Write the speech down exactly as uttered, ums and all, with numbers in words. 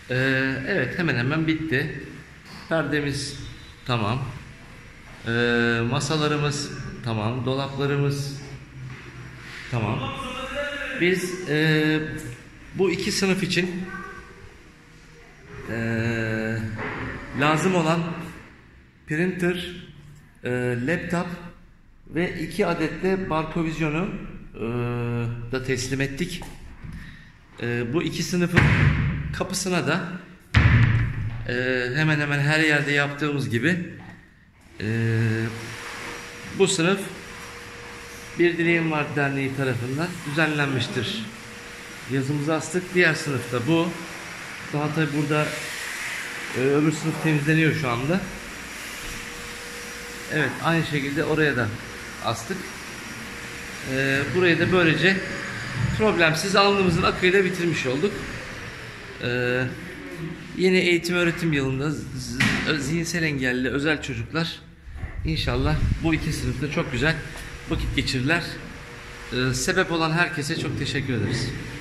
Ee, evet, hemen hemen bitti. Perdemiz tamam. Ee, masalarımız tamam. Dolaplarımız tamam. Biz e, bu iki sınıf için e, lazım olan printer, e, laptop ve iki adet de barkovizyonu e, da teslim ettik. E, bu iki sınıfın kapısına da e, hemen hemen her yerde yaptığımız gibi e, bu sınıf Bir Dileğim Var Derneği tarafından düzenlenmiştir. Yazımızı astık. Diğer sınıfta bu. Daha tabi burada e, öbür sınıf temizleniyor şu anda. Evet, aynı şekilde oraya da astık. E, burayı da böylece problemsiz alnımızın akıyla bitirmiş olduk. E, yeni eğitim öğretim yılında zihinsel engelli özel çocuklar İnşallah bu iki sınıfta çok güzel vakit geçirirler. Ee, sebep olan herkese çok teşekkür ederiz.